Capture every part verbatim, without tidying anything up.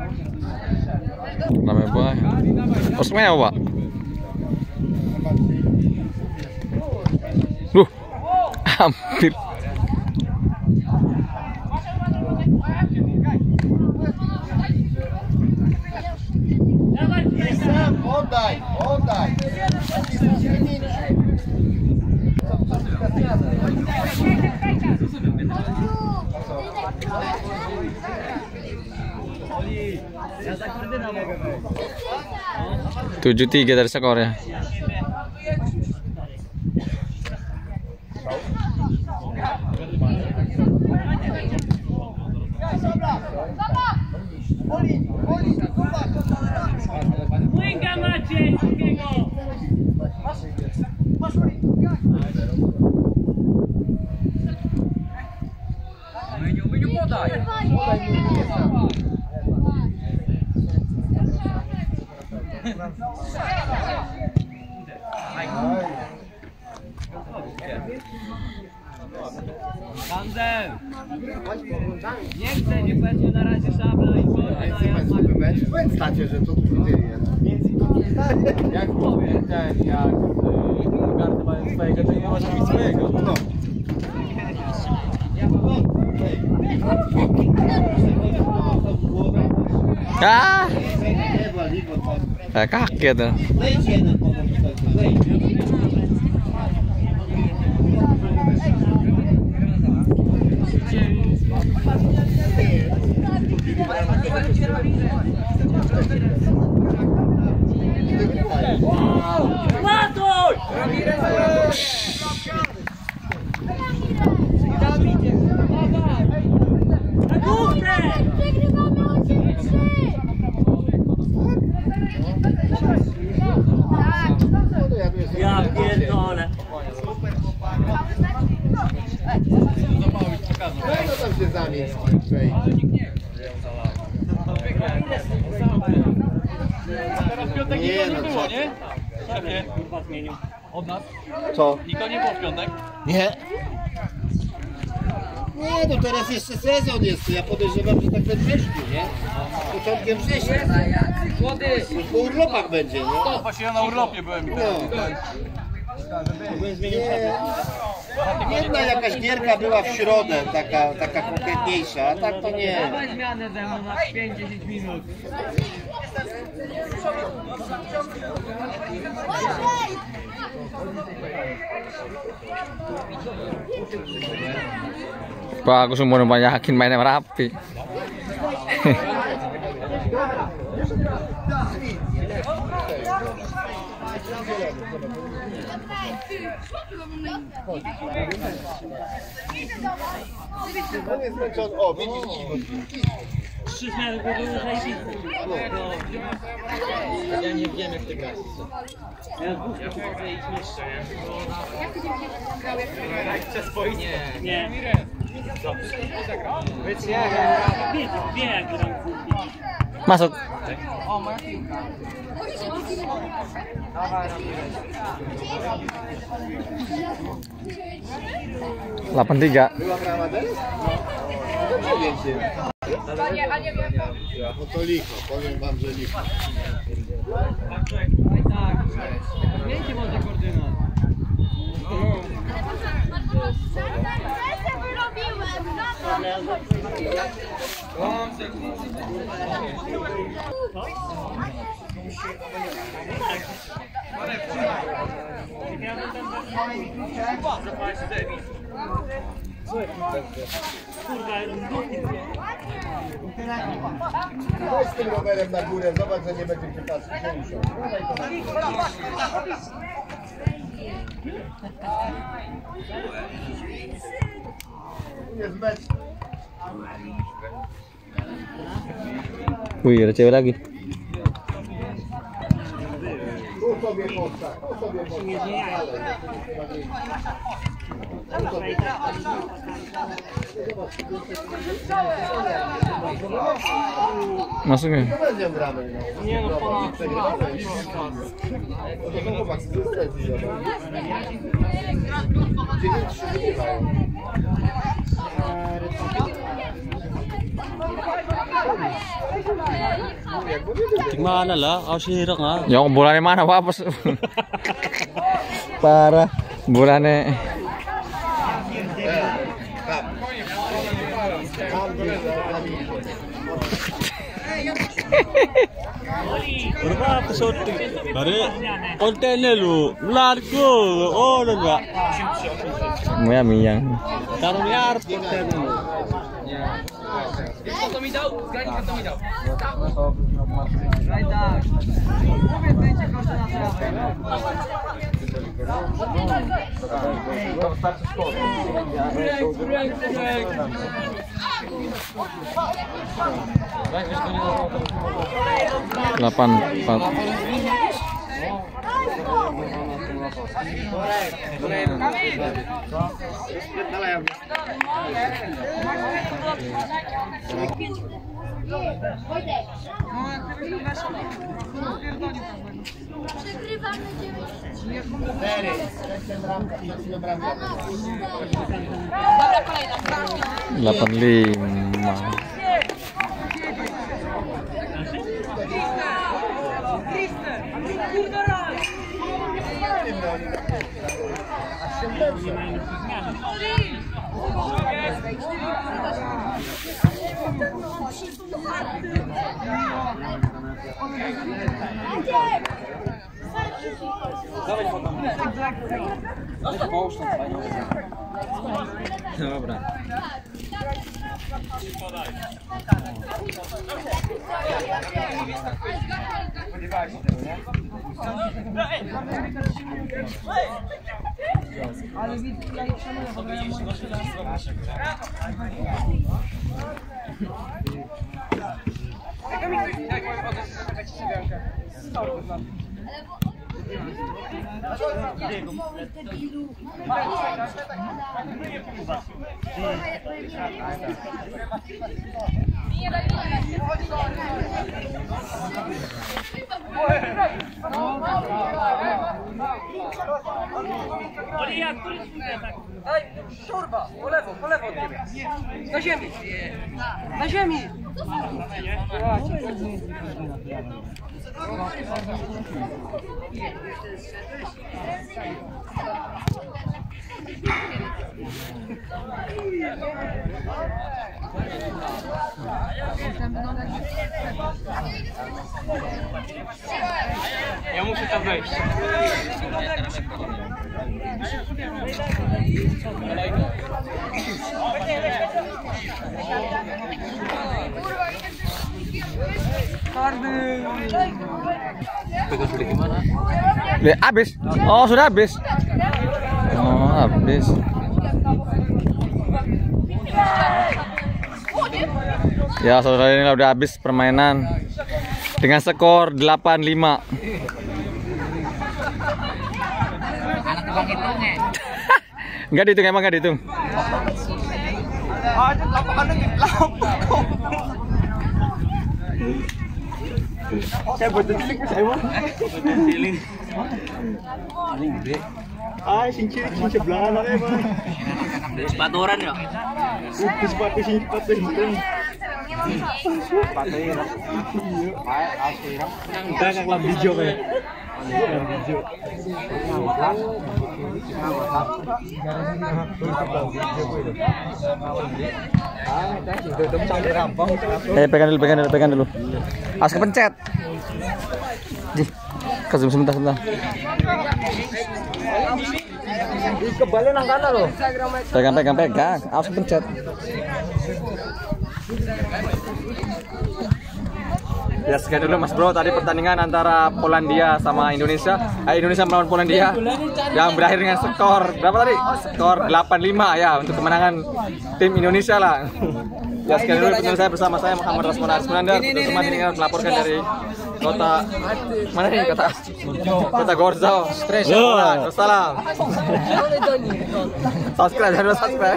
Rame banget. Oh, semuanya apa, Pak? Duh, hampir. Oddaj, oddaj. tujuh tiga dari skornya. Kamzel! Nie chcę, nie będzie na razie szabla i Stacie, że to tu jest. Jak powiem, ten, jak y, karty mają swojego, to nie może mieć swojego. No. Ah, kaget tuh. Ja pierdolę. No tam się zamień. Teraz piątek Nie, nikogo nie no było, co? nie? Szefie, Kurwa zmienił. od nas? Co? Nikogo nie było w piątek? Nie. Nie, no teraz jeszcze sezon jest. Ja podejrzewam, że tak we wrześniu, nie? Początkiem września. Młody! Po urlopach będzie, nie? No, właśnie ja na urlopie byłem. No. Nie. Jedna jakaś gierka była w środę, taka, taka konkretniejsza, a tak to nie. Dawaj zmianę ze mną na pięć dziesięć minut. Pak, aku semua banyakin mainnya rapi. On jest zmęczony. O, widzisz? Trzy zmiany były zajebiste. Ja nie wiem jak ty grasz. Ja mogę iść niższe, nie? Nie. Nie. Wie, wie jak gram. Masuk. delapan tiga. Była brama też? No nie wiem się. No to licho, powiem wam, że licho. Tak, zmieńcie może koordynat. Chodź z tym rowerem na górę, zobacz, że nie będzie się patrzeć. Nie muszę. Tu jest mecz. Wih, ada cewek lagi. Tu sobie postaw, tu sobie Masuknya. To będzie gramy. Nie no, ponad. To są chłopaki z dystrecji. dziewięć trzy wygrywają. Gimana lah, kau sirek ah. Ya bulannya mana Pak? Pas. Parah. Bulannya Berapa episode? Dari kontennya lu, largo, oh enggak. Mia miyang. Taruh liar kontennya lu. Delapan empat. Delapan lima. Szurba, po lewo, po lewo od ciebie. Na ziemi. Na ziemi. Ja muszę tam wejść. Habis. Oh, sudah habis. Oh, habis. Ya, saudara, ini udah habis permainan dengan skor delapan lima. Enggak dihitung, emang enggak dihitung. Ada lapangannya di lampung. Saya buat cilik saya mah. Cilik. Ini gede. Ah, sing cilik sing sebelah anaknya, Bang. Sepaturan ya. Sepatu sepatu sing sepatu itu. Sepatu ya. Iya. Asli. Udah kang lam hijau kayak. Lam hijau. Eh, pegang dulu, pegang dulu, pegang dulu. Harus kepencet. Ji, ke zoom sebentar, sebentar. Kebalik nang kanan loh. Pegang, pegang, pegang. Harus kepencet. Ya, sekian dulu Mas Bro, tadi pertandingan antara Polandia sama Indonesia. Eh, Indonesia melawan Polandia yang berakhir dengan skor berapa tadi? Skor delapan lima ya, untuk kemenangan tim Indonesia lah. Ya, sekian dulu pertemuan saya bersama saya Muhammad Rasmana Arsmanandar. Teman ini melaporkan dari kota mana nih, kota kota Gorzau. Wassalam. Subscribe, jangan lupa subscribe.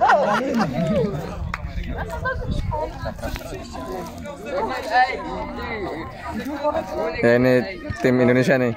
Ya, ini tim Indonesia nih.